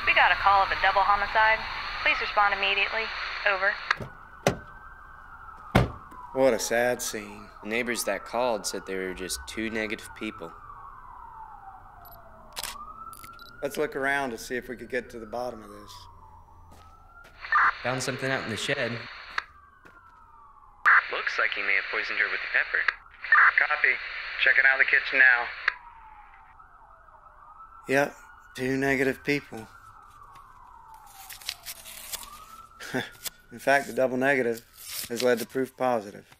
We got a call of a double homicide. Please respond immediately. Over. What a sad scene. The neighbors that called said there were just two negative people. Let's look around to see if we could get to the bottom of this. Found something out in the shed. Looks like he may have poisoned her with the pepper. Copy. Checking out the kitchen now. Yep, two negative people. In fact, the double negative has led to proof positive.